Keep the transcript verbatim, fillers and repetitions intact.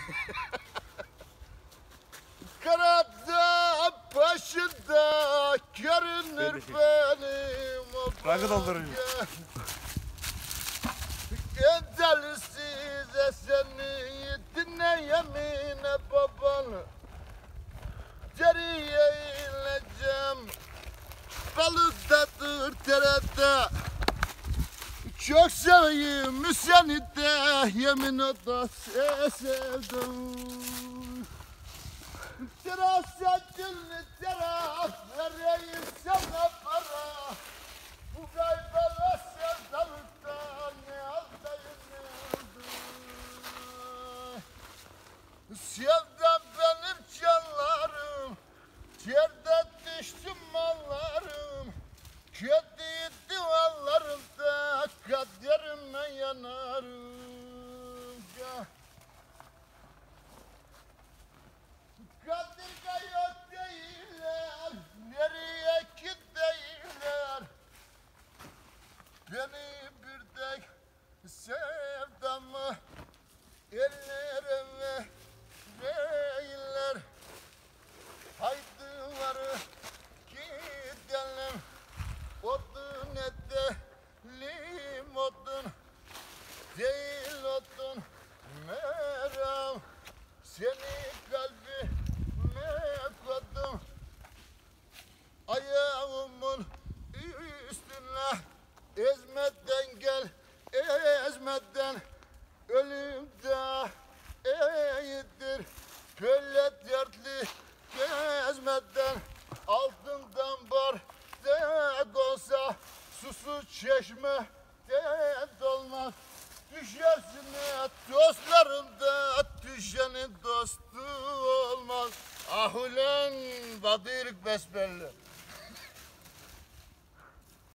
Karada başında görünür benim o Rakı doldurun. Endelsize seni dinleyemine babanı Geriye ineceğim balıktadır terede Çok seveyim seni de yemin oda sevdim Terasa gülü tera vereyim sana para Bu kaybala sevdalıkta ne aldayım ne aldım Sevdam benim canlarım Yerde düştüm mallarım Kötü duvarlarımda kaderime yanarım ya. Kadirga yok değiller Nereye ki değiller Beni bir tek sevdamı ellerime değiller Haydi varı gidelim Odun edelim odun Değil odun meram Seni kalbime koydum Ayağımın üstüne Ezmeden gel ezmeden Ölüm de iyidir Böyle dertli gezmeden Altından bar de olsa Susuz çeşme de dolmaz Düşersin dostlarında Düşenin dostu olmaz Ah ulan Badirk besbelli